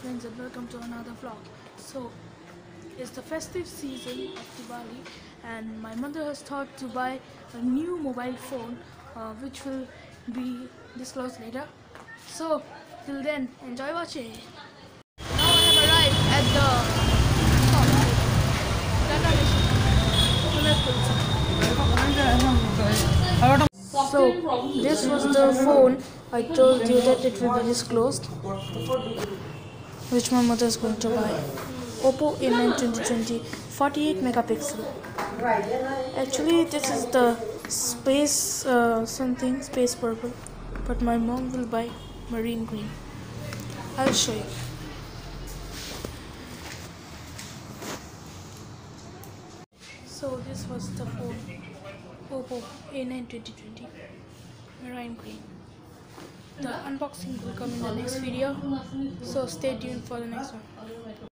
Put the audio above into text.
friends, and welcome to another vlog. So it's the festive season of Diwali and my mother has thought to buy a new mobile phone which will be disclosed later. So till then, enjoy watching. Now I have arrived at the So this was the phone I told you that it will be disclosed, which my mother is going to buy. Oppo A9 2020 48 megapixel. Actually this is the space space purple, but my mom will buy marine green. I'll show you. So this was the phone, Oppo A9 2020 marine green. The unboxing will come in the next video, so stay tuned for the next one.